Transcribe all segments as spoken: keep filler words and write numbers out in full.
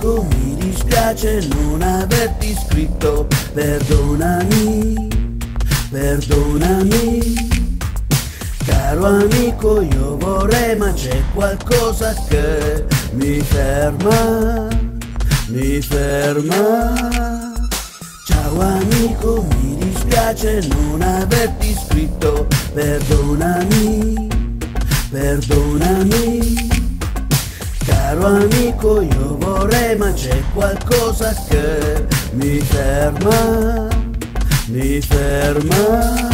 amico, mi dispiace non averti scritto, perdonami, perdonami. Caro amico, io vorrei, ma c'è qualcosa che mi ferma, mi ferma. Ciao amico, mi dispiace non averti scritto, perdonami, perdonami. Caro amico, io vorrei, ma c'è qualcosa che mi ferma, mi ferma.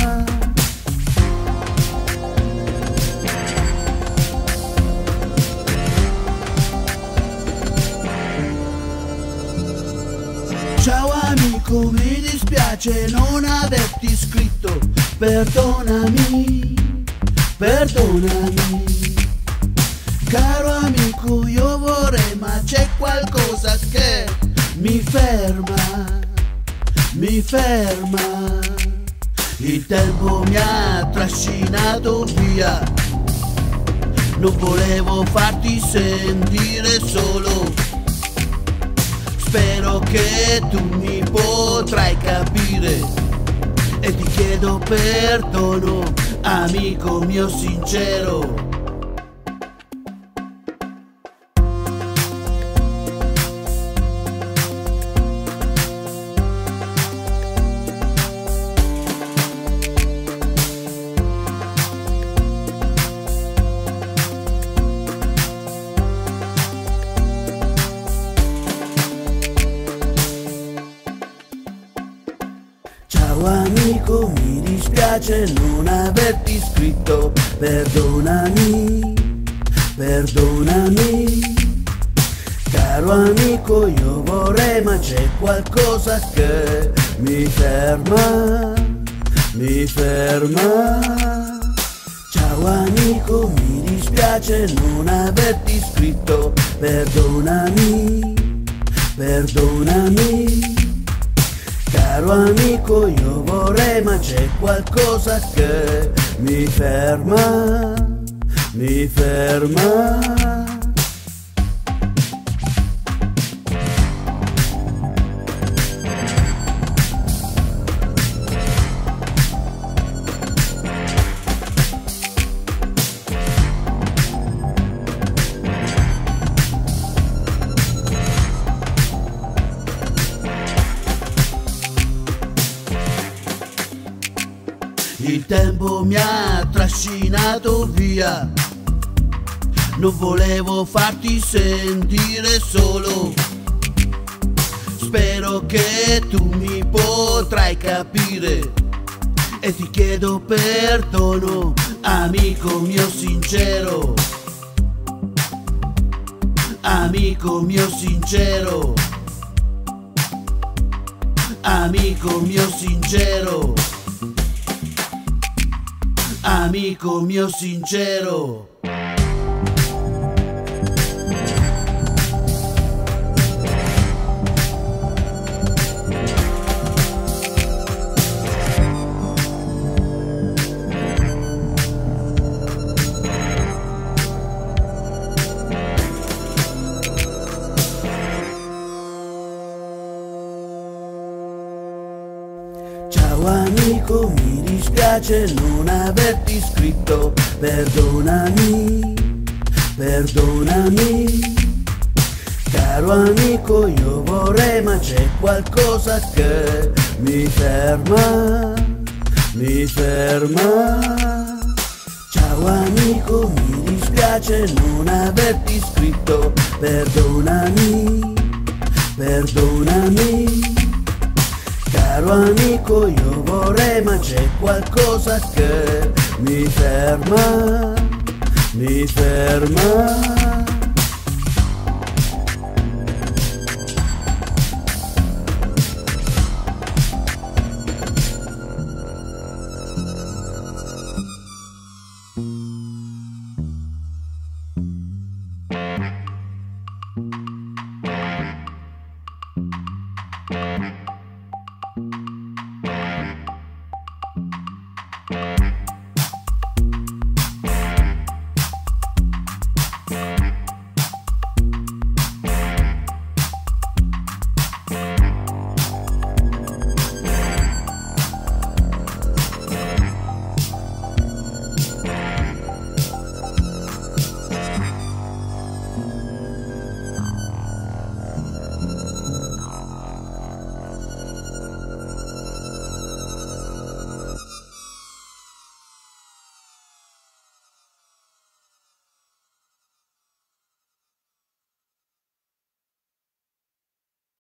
Ciao amico, mi dispiace non averti scritto, perdonami, perdonami. Caro amico, io vorrei, ma c'è qualcosa che mi ferma, mi ferma. Il tempo mi ha trascinato via, non volevo farti sentire solo. Spero che tu mi potrai capire e ti chiedo perdono, amico mio sincero. Ciao amico, mi dispiace non averti scritto, perdonami, perdonami. Caro amico, io vorrei, ma c'è qualcosa che mi ferma, mi ferma. Ciao amico, mi dispiace non averti scritto, perdonami, perdonami. Caro amico, io vorrei, ma c'è qualcosa che mi ferma, mi ferma. Il tempo mi ha trascinato via, non volevo farti sentire solo. Spero che tu mi potrai capire e ti chiedo perdono, amico mio sincero, amico mio sincero, amico mio sincero. Amico mio sincero. Ciao amico, mi dispiace non averti scritto, perdonami, perdonami. Caro amico, io vorrei, ma c'è qualcosa che mi ferma, mi ferma. Ciao amico, mi dispiace non averti scritto, perdonami, perdonami. Caro amico, io vorrei, ma c'è qualcosa che mi ferma, mi ferma.